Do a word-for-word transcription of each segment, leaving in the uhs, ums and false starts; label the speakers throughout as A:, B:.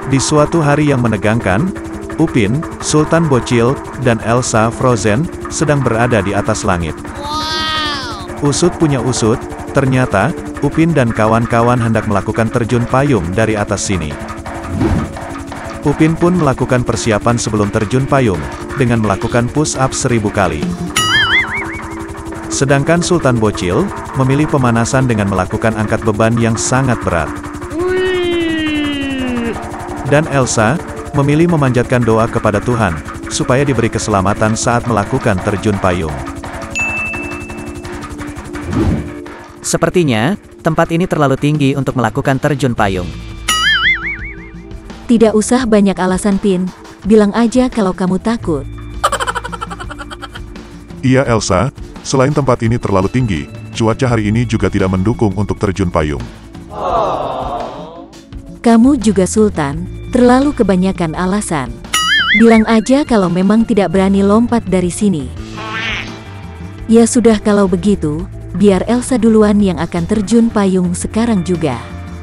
A: Di suatu hari yang menegangkan, Upin, Sultan Bocil, dan Elsa Frozen, sedang berada di atas langit. Usut punya usut, ternyata, Upin dan kawan-kawan hendak melakukan terjun payung dari atas sini. Upin pun melakukan persiapan sebelum terjun payung, dengan melakukan push-up seribu kali. Sedangkan Sultan Bocil, memilih pemanasan dengan melakukan angkat beban yang sangat berat. Dan Elsa, memilih memanjatkan doa kepada Tuhan, supaya diberi keselamatan saat melakukan terjun payung.
B: Sepertinya, tempat ini terlalu tinggi untuk melakukan terjun payung.
C: Tidak usah banyak alasan, Pin. Bilang aja kalau kamu takut.
D: Iya Elsa, selain tempat ini terlalu tinggi, cuaca hari ini juga tidak mendukung untuk terjun payung.
C: Kamu juga Sultan, terlalu kebanyakan alasan. Bilang aja kalau memang tidak berani lompat dari sini. Ya sudah kalau begitu, biar Elsa duluan yang akan terjun payung sekarang juga.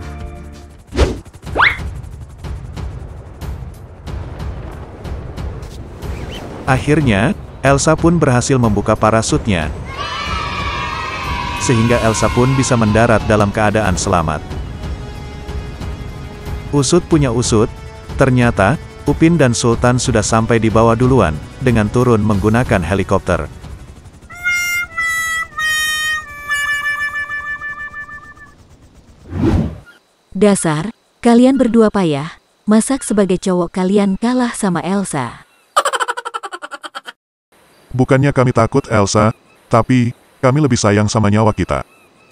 A: Akhirnya, Elsa pun berhasil membuka parasutnya, sehingga Elsa pun bisa mendarat dalam keadaan selamat. Usut punya usut, ternyata, Upin dan Sultan sudah sampai di bawah duluan, dengan turun menggunakan helikopter.
C: Dasar, kalian berdua payah, masak sebagai cowok kalian kalah sama Elsa.
D: Bukannya kami takut Elsa, tapi, kami lebih sayang sama nyawa kita.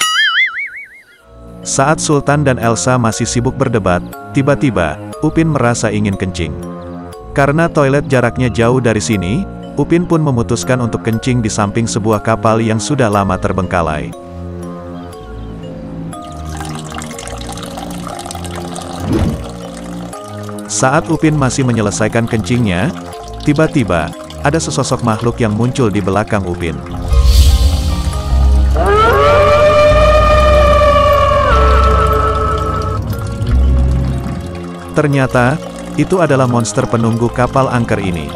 A: Saat Sultan dan Elsa masih sibuk berdebat, tiba-tiba, Upin merasa ingin kencing. Karena toilet jaraknya jauh dari sini, Upin pun memutuskan untuk kencing di samping sebuah kapal yang sudah lama terbengkalai. Saat Upin masih menyelesaikan kencingnya, tiba-tiba, ada sesosok makhluk yang muncul di belakang Upin. Ternyata, itu adalah monster penunggu kapal angker ini.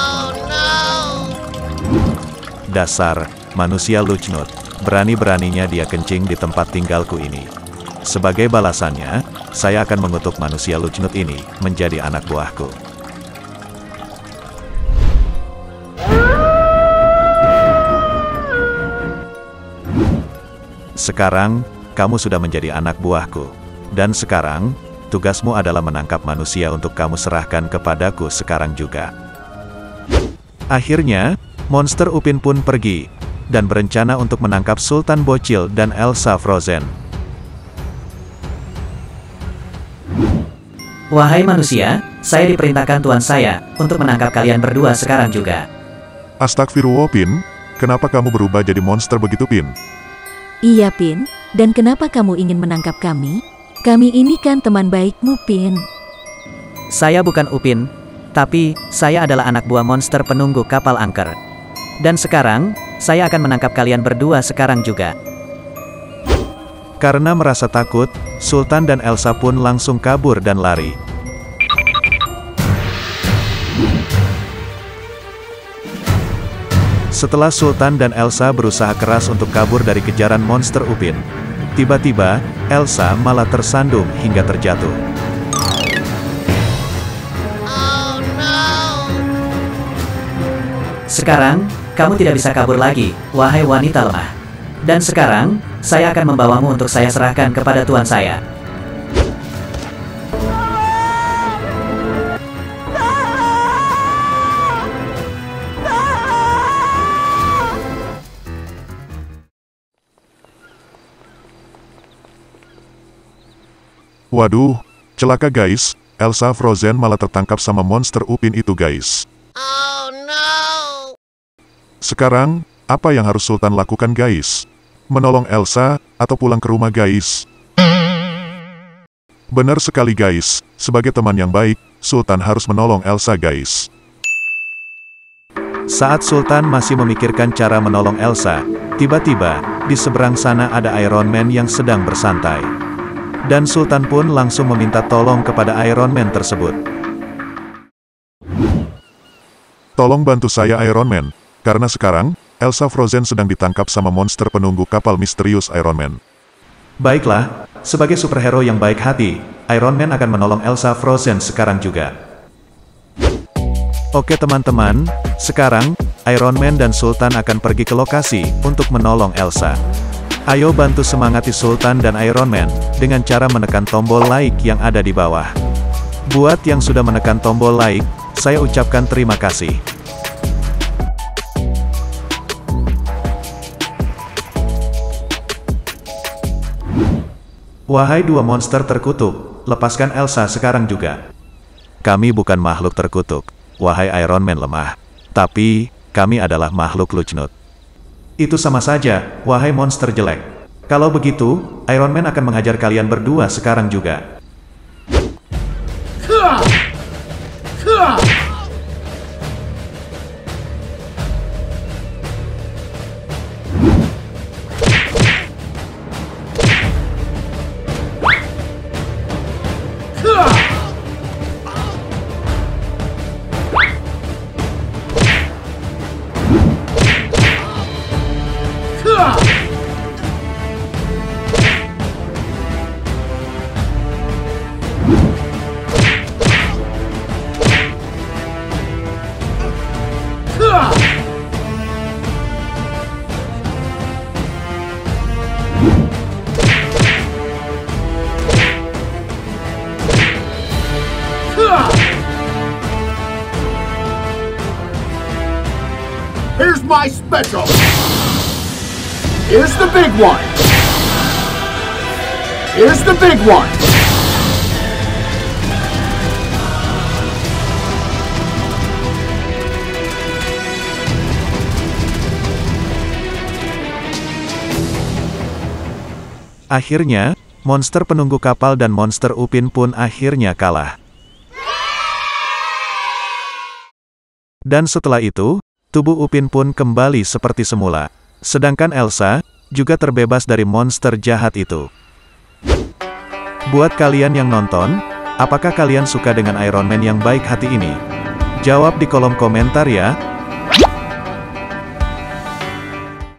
A: Dasar, manusia lucnut, berani-beraninya dia kencing di tempat tinggalku ini. Sebagai balasannya, saya akan mengutuk manusia lucnut ini, menjadi anak buahku. Sekarang, kamu sudah menjadi anak buahku. Dan sekarang, tugasmu adalah menangkap manusia untuk kamu serahkan kepadaku sekarang juga. Akhirnya, monster Upin pun pergi, dan berencana untuk menangkap Sultan Bocil dan Elsa Frozen.
B: Wahai manusia, saya diperintahkan Tuan saya, untuk menangkap kalian berdua sekarang juga.
D: Astagfirullah Pin, kenapa kamu berubah jadi monster begitu Pin?
C: Iya Pin, dan kenapa kamu ingin menangkap kami? Kami ini kan teman baikmu Pin.
B: Saya bukan Upin, tapi saya adalah anak buah monster penunggu kapal angker. Dan sekarang, saya akan menangkap kalian berdua sekarang juga.
A: Karena merasa takut, Sultan dan Elsa pun langsung kabur dan lari. Setelah Sultan dan Elsa berusaha keras untuk kabur dari kejaran monster Upin, tiba-tiba, Elsa malah tersandung hingga terjatuh.
E: Oh no.
B: Sekarang, kamu tidak bisa kabur lagi, wahai wanita lemah. Dan sekarang, saya akan membawamu untuk saya serahkan kepada Tuan saya.
D: Waduh, celaka guys, Elsa Frozen malah tertangkap sama monster Upin itu guys.
E: Oh no.
D: Sekarang, apa yang harus Sultan lakukan guys? Menolong Elsa, atau pulang ke rumah guys? Benar sekali guys, sebagai teman yang baik, Sultan harus menolong Elsa guys.
A: Saat Sultan masih memikirkan cara menolong Elsa, tiba-tiba, di seberang sana ada Iron Man yang sedang bersantai. Dan Sultan pun langsung meminta tolong kepada Iron Man tersebut.
D: Tolong bantu saya Iron Man, karena sekarang, Elsa Frozen sedang ditangkap sama monster penunggu kapal misterius Iron Man.
A: Baiklah, sebagai superhero yang baik hati, Iron Man akan menolong Elsa Frozen sekarang juga. Oke teman-teman, sekarang, Iron Man dan Sultan akan pergi ke lokasi untuk menolong Elsa. Ayo bantu semangati Sultan dan Iron Man, dengan cara menekan tombol like yang ada di bawah. Buat yang sudah menekan tombol like, saya ucapkan terima kasih. Wahai dua monster terkutuk, lepaskan Elsa sekarang juga. Kami bukan makhluk terkutuk, wahai Iron Man lemah. Tapi, kami adalah makhluk lucnut. Itu sama saja, wahai monster jelek. Kalau begitu, Iron Man akan menghajar kalian berdua sekarang juga.
F: Here's my special. Here's the big one. Here's the big one.
A: Akhirnya, monster penunggu kapal dan monster Upin pun akhirnya kalah. Dan setelah itu, tubuh Upin pun kembali seperti semula. Sedangkan Elsa, juga terbebas dari monster jahat itu. Buat kalian yang nonton, apakah kalian suka dengan Iron Man yang baik hati ini? Jawab di kolom komentar ya.